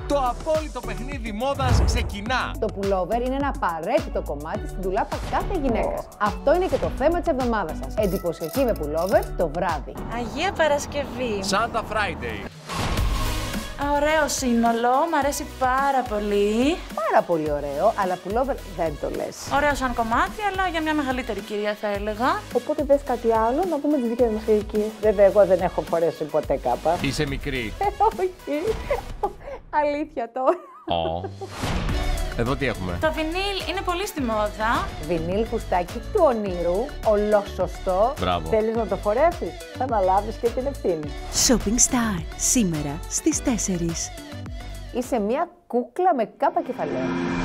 Το απόλυτο παιχνίδι μόδας ξεκινά. Το pullover είναι ένα απαραίτητο κομμάτι στην ντουλάπα κάθε γυναίκας. Αυτό είναι και το θέμα της εβδομάδας σας. Εντυπωσιακή με pullover το βράδυ. Αγία Παρασκευή. Santa Friday. Ωραίο σύνολο, μ' αρέσει πάρα πολύ. Πάρα πολύ ωραίο, αλλά pullover δεν το λες. Ωραίο σαν κομμάτι, αλλά για μια μεγαλύτερη κυρία θα έλεγα. Οπότε δες κάτι άλλο, να δούμε τις δικές μας ηλικίες. Βέβαια, εγώ δεν έχω φορέσει ποτέ κάπα. Είσαι μικρή. Όχι. Αλήθεια τώρα. Εδώ τι έχουμε? Το βινίλ είναι πολύ στη μόδα. Βινίλ φουστάκι του ονείρου, ολόσωστο. Μπράβο. Θέλεις να το φορέσεις, θα αναλάβεις και την ευθύνη. Shopping Star, σήμερα στις 4. Είσαι μια κούκλα με κάπα κεφαλαία.